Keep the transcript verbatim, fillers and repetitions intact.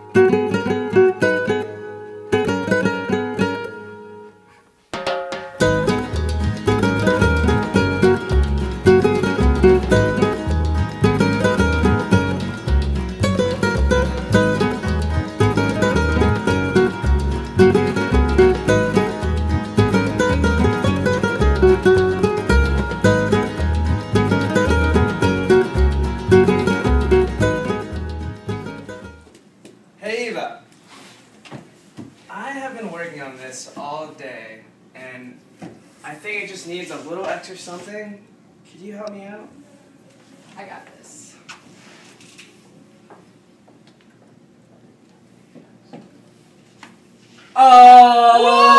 Hey Eva, I have been working on this all day, and I think it just needs a little extra something. Could you help me out? I got this. Oh!